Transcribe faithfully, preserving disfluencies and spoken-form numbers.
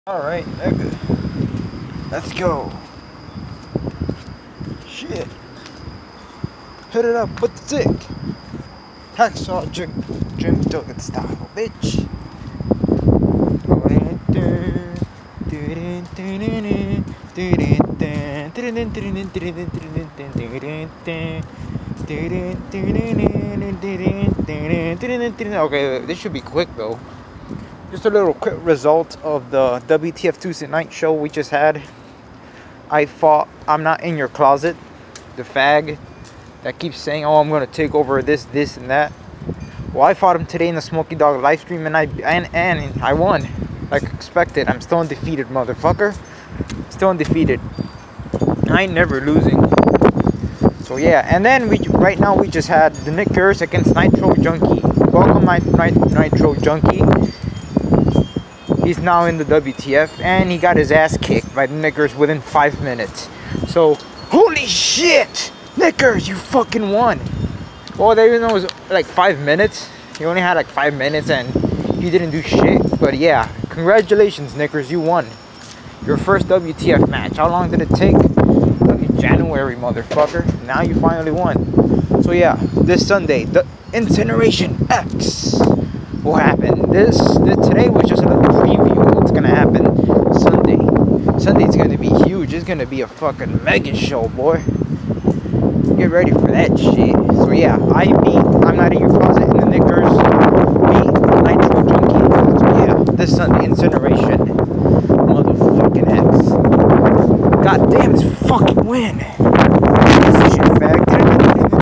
Alright, nigga. Let's go. Shit. Hit it up with the dick. Hacksaw Jim, Jim Duggan style, bitch. Okay, this should be quick though. Just a little quick result of the W T F Tuesday night show we just had. I fought I'm Not In Your Closet, the fag that keeps saying, oh, I'm gonna take over this, this, and that. Well, I fought him today in the Smoky Dog live stream, and I and and I won, like expected. I'm still undefeated, motherfucker. Still undefeated. I ain't never losing. So yeah, and then we right now we just had the Nick Curse against Nitro Junkie. Welcome, my Nitro Junkie. He's now in the W T F, and he got his ass kicked by the Knickers within five minutes. So, holy shit! Knickers, you fucking won! Well, they even though it was like five minutes. He only had like five minutes, and he didn't do shit. But yeah, congratulations, Knickers, you won. Your first W T F match. How long did it take? January, motherfucker. Now you finally won. So yeah, this Sunday, the Incineration X will happen. This, this today was just a little preview of what's gonna happen Sunday. Sunday's gonna be huge. It's gonna be a fucking mega show, boy. Get ready for that shit. So yeah, I beat I'm Not In Your Closet.